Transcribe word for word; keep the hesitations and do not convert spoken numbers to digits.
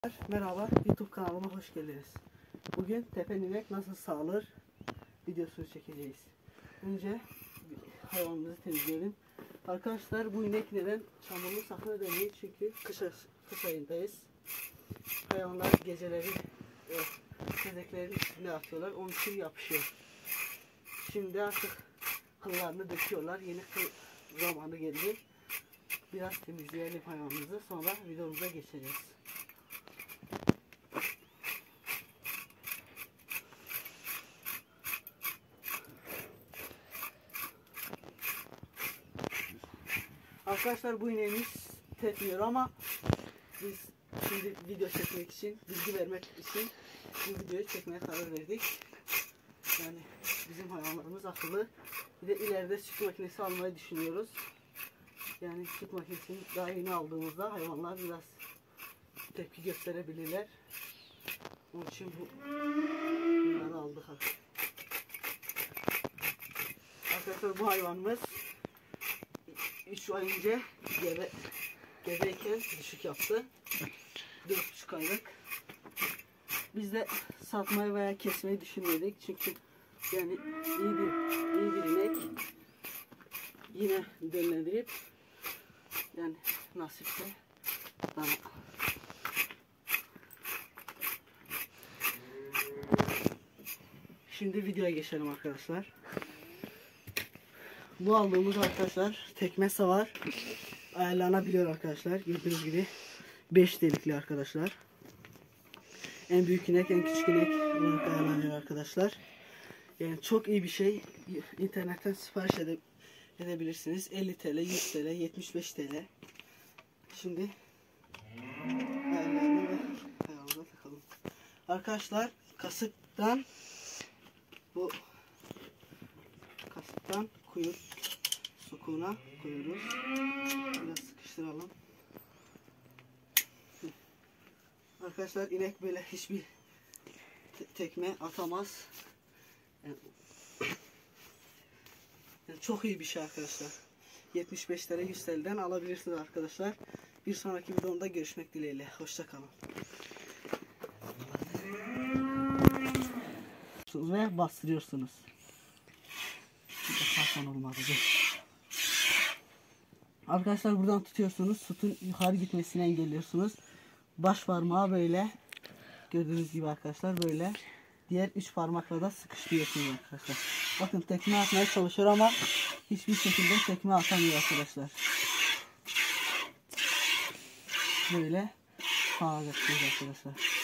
Merhaba, YouTube kanalıma hoş geldiniz. Bugün tepen inek nasıl sağılır videosunu çekeceğiz. Önce hayvanımızı temizleyelim. Arkadaşlar, bu inek neden çamurlu saklı demeyi, çünkü kış, kış ayındayız. Hayvanlar geceleri e, tezeklerin üstüne atıyorlar, onun için yapışıyor. Şimdi artık kıllarını döküyorlar, yeni kıl zamanı geldi. Biraz temizleyelim hayvanımızı, sonra videomuza geçeceğiz. Arkadaşlar, bu ineğimiz tepmiyor ama biz şimdi video çekmek için, bilgi vermek için bu videoyu çekmeye karar verdik. Yani bizim hayvanlarımız akıllı. Bir de ileride süt makinesi almayı düşünüyoruz. Yani süt makinesini daha yeni aldığımızda hayvanlar biraz tepki gösterebilirler. Onun için bu bunları aldık. Arkadaşlar, bu hayvanımız üç ay önce gebe, gebeyken düşük yaptı. dört buçuk aylık. Biz de satmayı veya kesmeyi düşünmedik. Çünkü yani iyi bir iyi bir inek. Yine dönlendirip yani nasipse dana. Şimdi videoya geçelim arkadaşlar. Bu aldığımız arkadaşlar tekme savar, ayarlanabiliyor arkadaşlar. Gördüğünüz gibi beş delikli arkadaşlar. En büyük inek, en küçük inek olarak ayarlanıyor arkadaşlar. Yani çok iyi bir şey. İnternetten sipariş ede edebilirsiniz. elli TL, yüz TL, yetmiş beş TL. Şimdi ayarlarını ve ayağımıza takalım. Arkadaşlar, kasıktan bu kasıktan kuyruk sokuğuna koyuyoruz. Biraz sıkıştıralım. Arkadaşlar, inek böyle hiçbir te tekme atamaz. Yani, yani çok iyi bir şey arkadaşlar. yetmiş beş TL, yüz TL'den alabilirsiniz arkadaşlar. Bir sonraki videomda görüşmek dileğiyle. Hoşça kalın. Ve bastırıyorsunuz. Olmadı. Arkadaşlar, buradan tutuyorsunuz. Sütün yukarı gitmesini engelliyorsunuz. Baş parmağı böyle. Gördüğünüz gibi arkadaşlar böyle. Diğer üç parmakla da sıkıştırıyorsunuz arkadaşlar. Bakın, tekme atmaya çalışıyor ama hiçbir şekilde tekme atamıyor arkadaşlar. Böyle sağlayacaksınız arkadaşlar.